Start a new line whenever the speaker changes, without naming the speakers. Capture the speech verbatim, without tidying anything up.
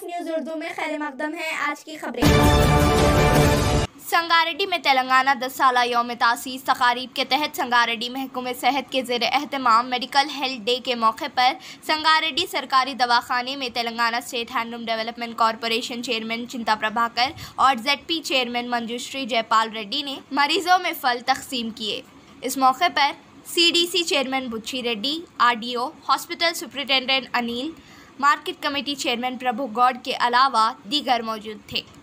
News Urdu में खैर मकदम है। आज की खबरें। संगारेड्डी में तेलंगाना दस साला यौम तासीस तकारीब के तहत संगारेड्डी महकमे सेहत के ज़ेर एहतमाम मेडिकल हेल्थ डे के मौके पर संगारेड्डी सरकारी दवाखाने में Telangana state handloom development corporation chairman Chinta Prabhakar और जेडपी चेयरमैन मंजूश्री जयपाल रेड्डी ने मरीजों में फल तकसीम किए। इस मौके पर CDC chairman Buchi Reddy, RDO, hospital superintendent Anil, market committee chairman Prabhu Goud के अलावा दीगर मौजूद थे।